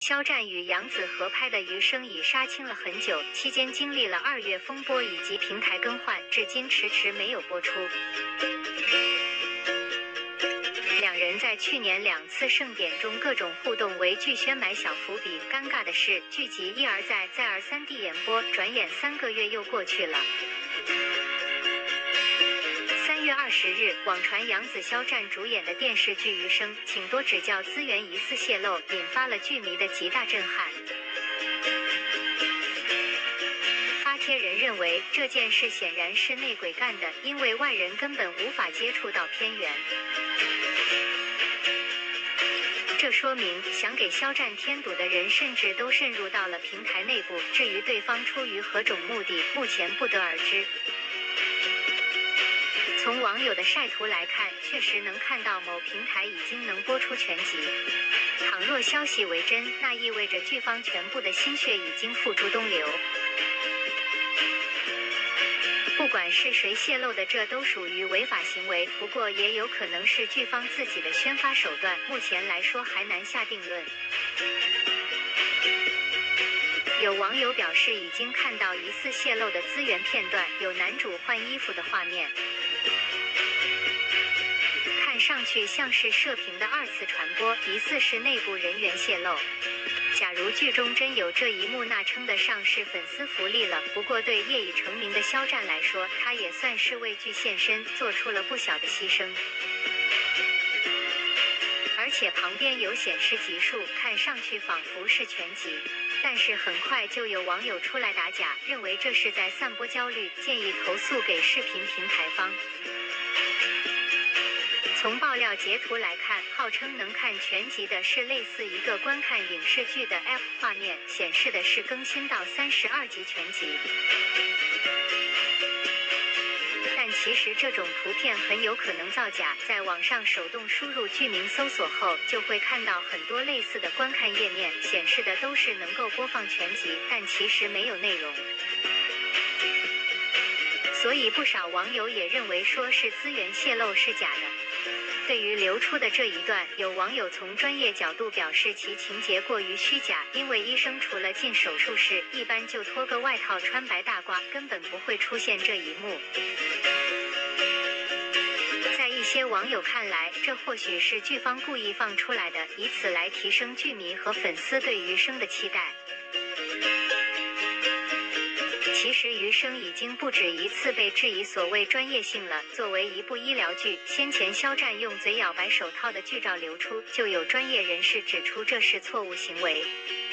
肖战与杨紫合拍的《余生》已杀青了很久，期间经历了2月风波以及平台更换，至今迟迟没有播出。两人在去年2次盛典中各种互动为剧宣埋小伏笔。尴尬的是，剧集一而再再而三地演播，转眼3个月又过去了。3月20日，网传杨紫、肖战主演的电视剧《余生》，请多指教资源疑似泄露，引发了剧迷的极大震撼。发帖人认为这件事显然是内鬼干的，因为外人根本无法接触到片源。这说明想给肖战添堵的人甚至都渗入到了平台内部，至于对方出于何种目的，目前不得而知。从网友的晒图来看，确实能看到某平台已经能播出全集。倘若消息为真，那意味着剧方全部的心血已经付诸东流。不管是谁泄露的，这都属于违法行为，不过也有可能是剧方自己的宣发手段，目前来说还难下定论。有网友表示已经看到疑似泄露的资源片段，有男主换衣服的画面，看上去像是射频的2次传播，疑似是内部人员泄露。假如剧中真有这一幕，那称得上是粉丝福利了。不过对业已成名的肖战来说，他也算是为剧献身，做出了不小的牺牲。而且旁边有显示集数，看上去仿佛是全集。但是很快就有网友出来打假，认为这是在散播焦虑，建议投诉给视频平台方。从爆料截图来看，号称能看全集的是类似一个观看影视剧的 App 画面，显示的是更新到32集全集。但其实这种图片很有可能造假，在网上手动输入剧名搜索后，就会看到很多类似的观看页面，显示的都是能够播放全集，但其实没有内容。所以不少网友也认为说是资源泄露是假的。对于流出的这一段，有网友从专业角度表示其情节过于虚假，因为医生除了进手术室，一般就脱个外套穿白大褂，根本不会出现这一幕。在一些网友看来，这或许是剧方故意放出来的，以此来提升剧迷和粉丝对余生的期待。其实余生已经不止一次被质疑所谓专业性了。作为一部医疗剧，先前肖战用嘴咬白手套的剧照流出，就有专业人士指出这是错误行为。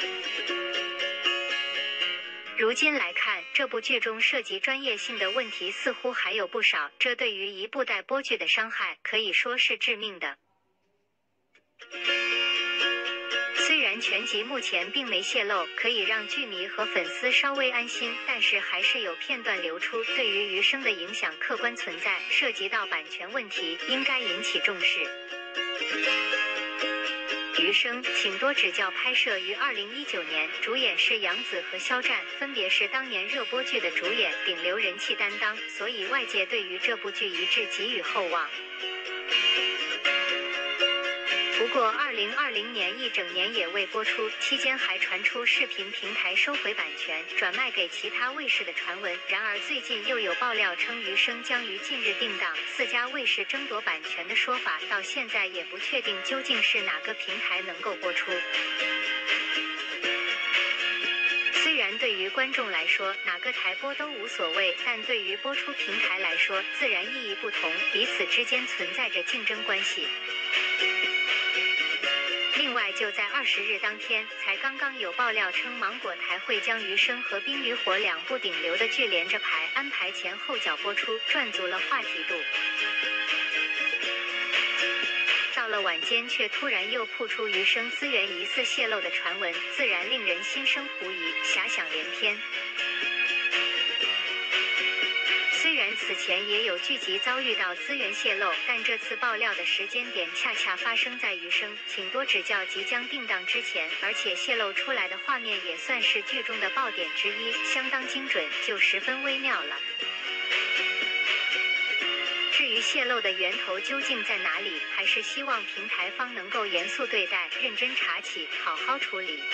如今来看，这部剧中涉及专业性的问题似乎还有不少，这对于一部待播剧的伤害可以说是致命的。虽然全集目前并没泄露，可以让剧迷和粉丝稍微安心，但是还是有片段流出，对于余生的影响客观存在，涉及到版权问题，应该引起重视。余生，请多指教拍摄于2019年，主演是杨紫和肖战，分别是当年热播剧的主演，顶流人气担当，所以外界对于这部剧一致给予厚望。不过2020年一整年也未播出，期间还传出视频平台收回版权，转卖给其他卫视的传闻。然而最近又有爆料称余生将于近日定档，4家卫视争夺版权的说法，到现在也不确定究竟是哪个平台能够播出。虽然对于观众来说哪个台播都无所谓，但对于播出平台来说自然意义不同，彼此之间存在着竞争关系。另外就在20日当天，才刚刚有爆料称芒果台会将余生和冰与火2部顶流的剧连着排，安排前后脚播出，赚足了话题度。到了晚间却突然又曝出余生资源疑似泄露的传闻，自然令人心生狐疑，遐想连篇。虽然此前也有剧集遭遇到资源泄露，但这次爆料的时间点恰恰发生在余生，请多指教即将定档之前，而且泄露出来的画面也算是剧中的爆点之一，相当精准，就十分微妙了。至于泄露的源头究竟在哪里，还是希望平台方能够严肃对待，认真查起，好好处理。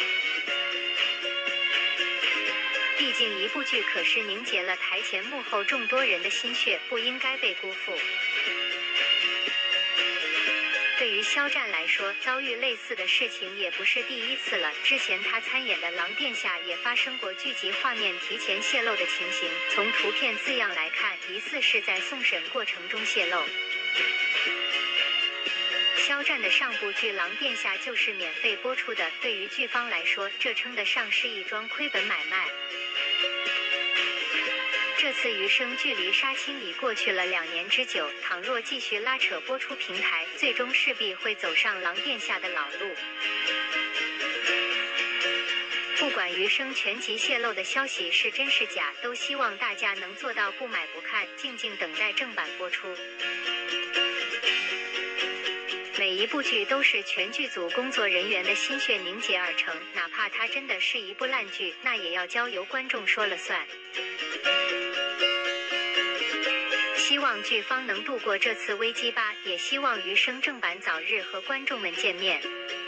毕竟一部剧可是凝结了台前幕后众多人的心血，不应该被辜负。对于肖战来说，遭遇类似的事情也不是第一次了。之前他参演的《狼殿下》也发生过剧集画面提前泄露的情形，从图片字样来看，疑似是在送审过程中泄露。肖战的上部剧《狼殿下》就是免费播出的，对于剧方来说，这称得上是一桩亏本买卖。这次余生距离杀青已过去了2年之久，倘若继续拉扯播出平台，最终势必会走上狼殿下的老路。不管余生全集泄露的消息是真是假，都希望大家能做到不买不看，静静等待正版播出。每一部剧都是全剧组工作人员的心血凝结而成，哪怕它真的是一部烂剧，那也要交由观众说了算。希望剧方能度过这次危机吧，也希望余生正版早日和观众们见面。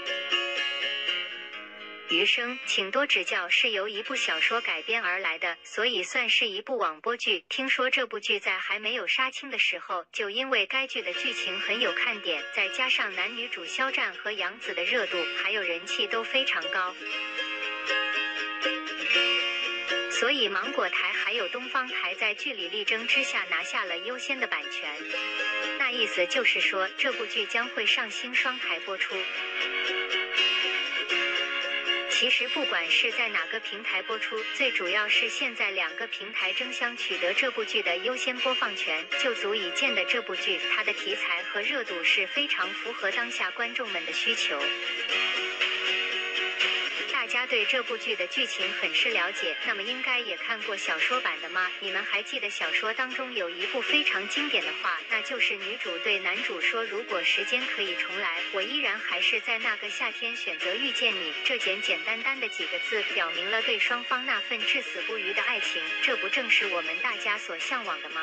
余生，请多指教是由一部小说改编而来的，所以算是一部网播剧。听说这部剧在还没有杀青的时候，就因为该剧的剧情很有看点，再加上男女主肖战和杨紫的热度还有人气都非常高，所以芒果台还有东方台在据理力争之下拿下了优先的版权。那意思就是说，这部剧将会上星双台播出。其实不管是在哪个平台播出，最主要是现在2个平台争相取得这部剧的优先播放权，就足以见得这部剧它的题材和热度是非常符合当下观众们的需求。大家对这部剧的剧情很是了解，那么应该也看过小说版的吗？你们还记得小说当中有一部非常经典的话，那就是女主对男主说，如果时间可以重来，我依然还是在那个夏天选择遇见你。这简简单单的几个字表明了对双方那份至死不渝的爱情，这不正是我们大家所向往的吗？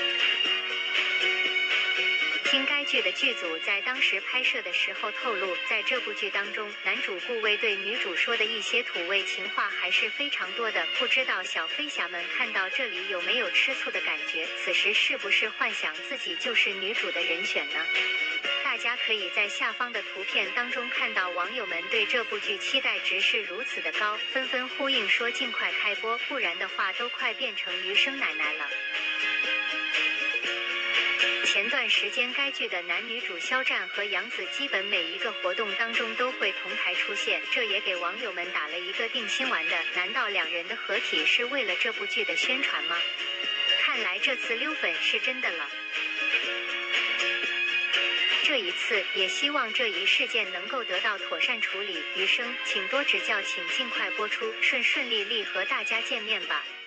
听该剧的剧组在当时拍摄的时候透露，在这部剧当中，男主顾魏对女主说的一些土味情话还是非常多的。不知道小飞侠们看到这里有没有吃醋的感觉？此时是不是幻想自己就是女主的人选呢？大家可以在下方的图片当中看到网友们对这部剧期待值是如此的高，纷纷呼应说尽快开播，不然的话都快变成余生奶奶了。前段时间该剧的男女主肖战和杨紫基本每一个活动当中都会同台出现，这也给网友们打了一个定心丸的，难道2人的合体是为了这部剧的宣传吗？看来这次溜粉是真的了。这一次也希望这一事件能够得到妥善处理，余生请多指教，请尽快播出，顺顺利利和大家见面吧。